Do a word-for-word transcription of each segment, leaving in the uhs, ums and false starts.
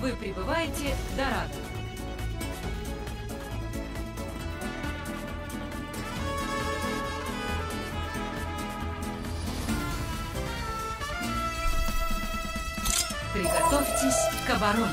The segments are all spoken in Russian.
Вы прибываете в Дорадо. Приготовьтесь к обороне.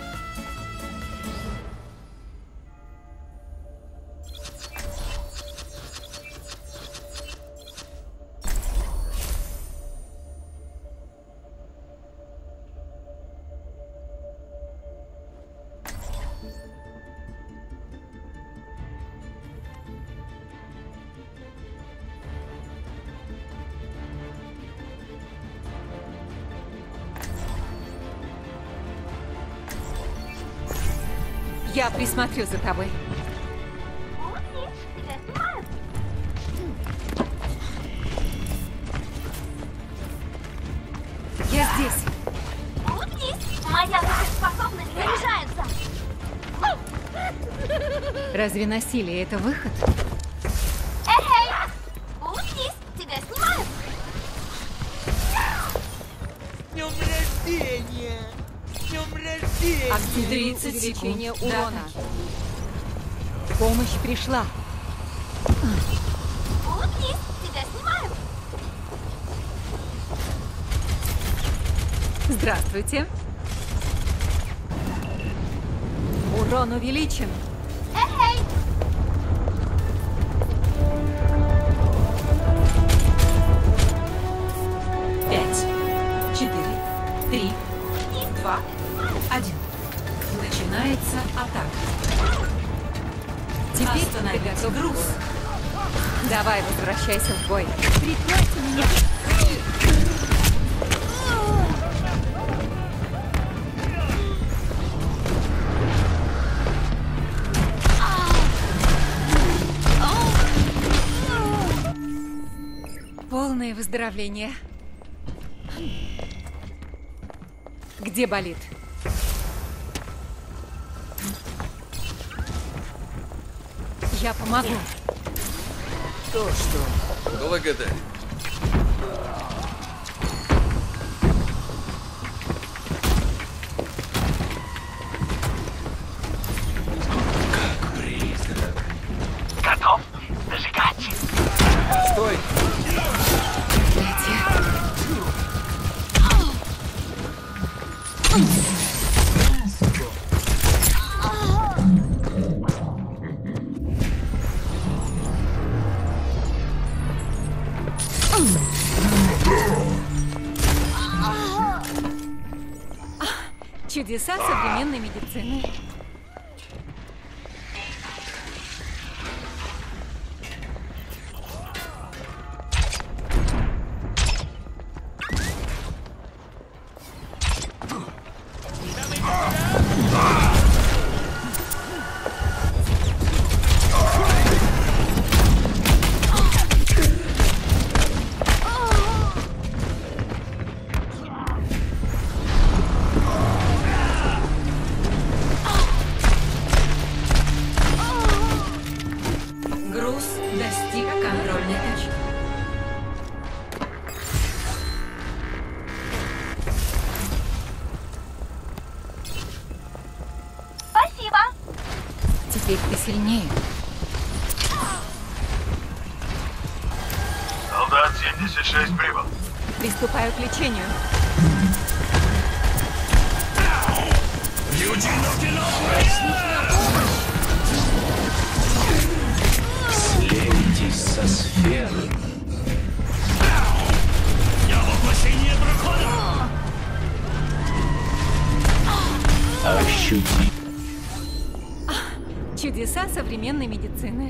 Я присмотрю за тобой. Я здесь. Моя способность заряжается. Разве насилие — это выход? Эй, улыбнись, тебя снимают. С днем рождения! С днем рождения! Активируй увеличение урона. Помощь пришла. Улыбнись, тебя снимают. Здравствуйте. Урон увеличен. Эй, Пять, четыре, три, два, один. Начинается атака. Теперь ты Остановить готов к груз. бою. Давай, возвращайся в бой. Прикройте меня. Полное выздоровление. Где болит? Я помогу. То, что... Благодарю. Готов зажигать. Стой! Проклятие. Чудеса современной медицины. Груз достиг контрольной точки. спасибо. Теперь ты сильнее. Солдат семьдесят шесть прибыл. Приступаю к лечению. Слейтесь со сферы. Я воплощение дракона. Ощути. Чудеса современной медицины.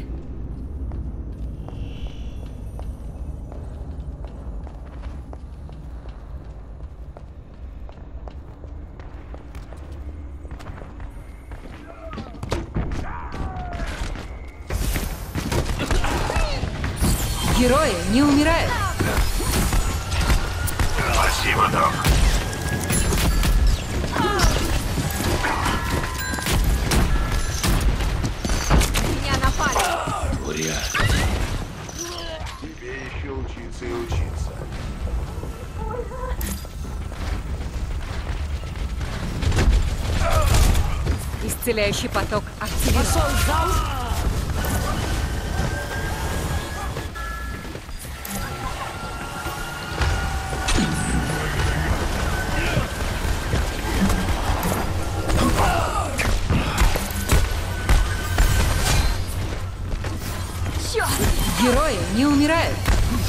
Герои не умирают. Спасибо, друг. Меня напали. Буря. Тебе еще учиться и учиться. Исцеляющий поток активирован. Пошел зал! Герои не умирают.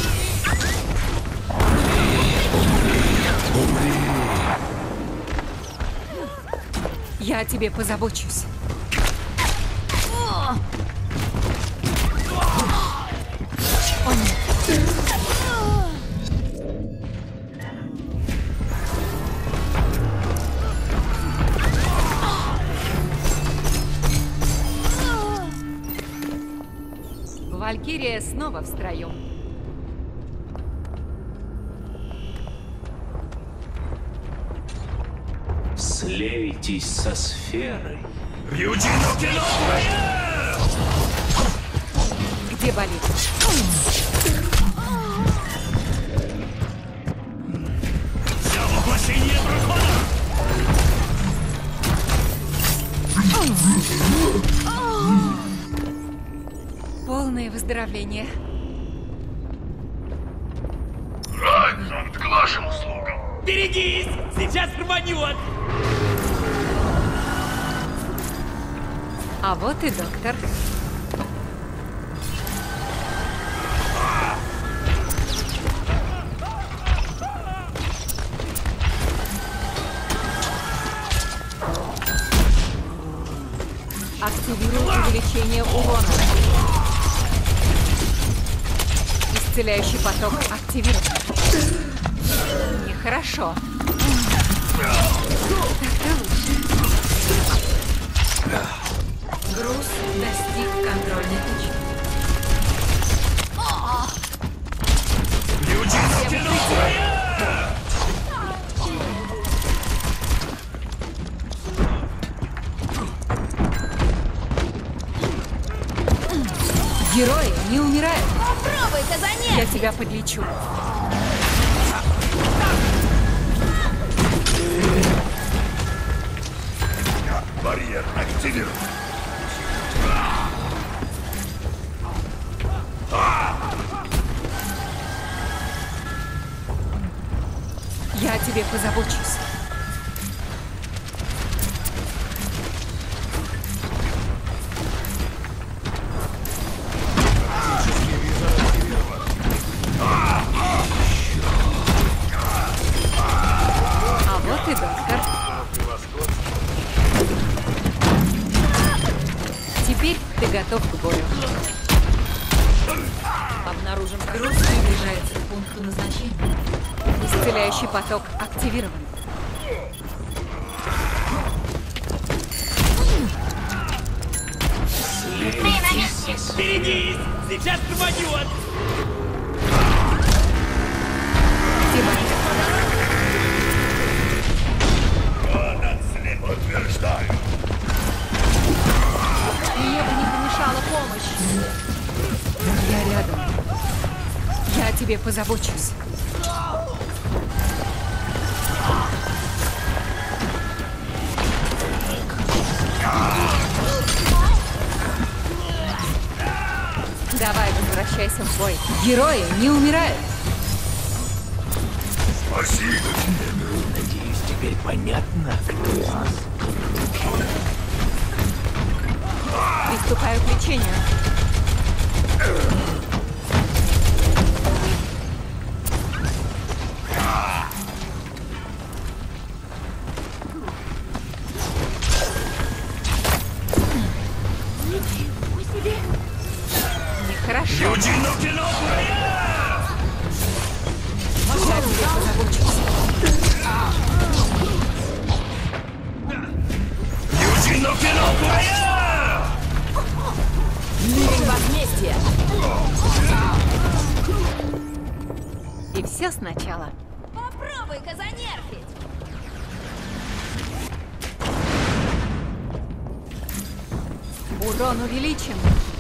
Я о тебе позабочусь. О, нет. Валькирия снова в строю. Слейтесь со сферой. Где болит? За воплощение прохода! Полное выздоровление. Райнхард, к вашим услугам. Берегись! Сейчас рванет! А вот и доктор. Активирую увеличение урона. Исцеляющий поток активирован. Нехорошо. Груз достиг контрольной точки. Герои не умирают. Попробуй-ка занять. Я тебя подлечу. Барьер активирован. Я о тебе позабочусь. А вот и доктор. Теперь ты готов к бою. Обнаружен Груз приближается к пункту назначения. исцеляющий поток активирован. Слейтесь со сферой. Берегись! Сейчас рванет! Где болит? Подтверждаю. Мне бы не помешала помощь. Я рядом. Я о тебе позабочусь. Давай, возвращайся в бой. Герои не умирают. Спасибо. Надеюсь, теперь понятно, кто из нас. Приступаю к лечению. Нехорошо. Я тебе позабочусь. Ливень возмездия. И все сначала. Попробуй-ка занервить. Урон увеличен.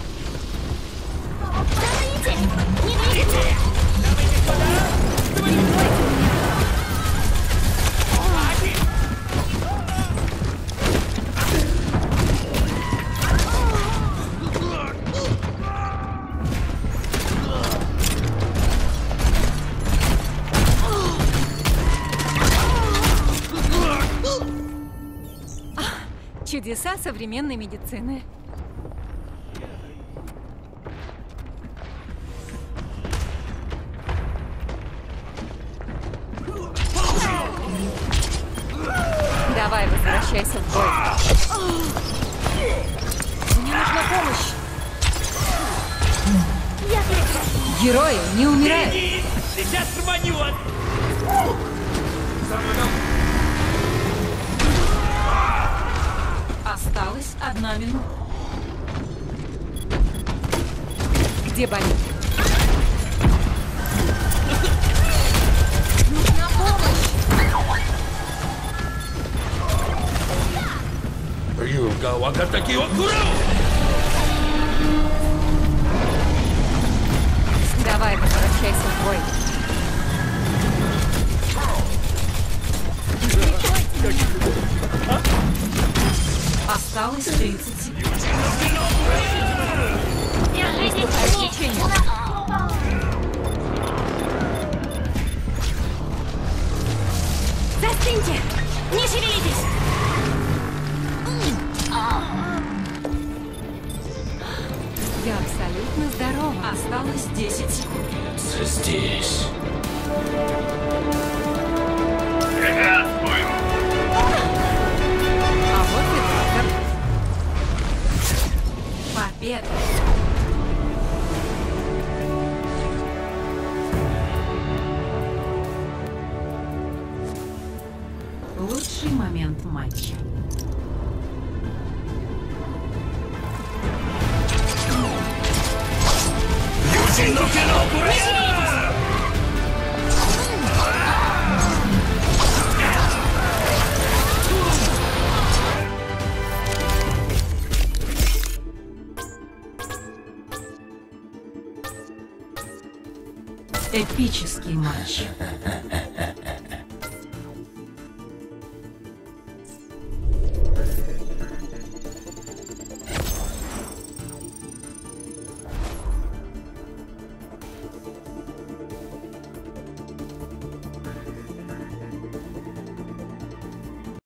Давайте! Не видите? Чудеса современной медицины. Давай, возвращайся в бой. Мне нужна помощь. Герои не умирают. Берегись! Сейчас рванет! Осталась одна минута. Где болит? Нужна помощь. Юга Вагатаки Окуру! Давай, возвращайся в бой. Осталось тридцать секунд. Приступай к лечению. Застыньте! Не шевелитесь! Я абсолютно здорова. Осталось десять секунд. Здесь. Препятствую! А вот и доктор. Победа! Лучший момент матча. Эпический матч.